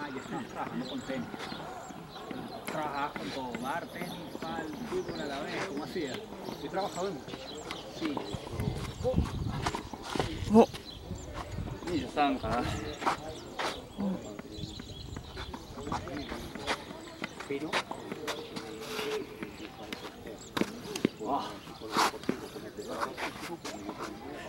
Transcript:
ya estamos trabajando con tenis. Trabajabas con todo, bar, tenis, pal, fútbol a la vez, ¿cómo hacías? He trabajado en mucho. Sí. 23かな。 Pero, Wow.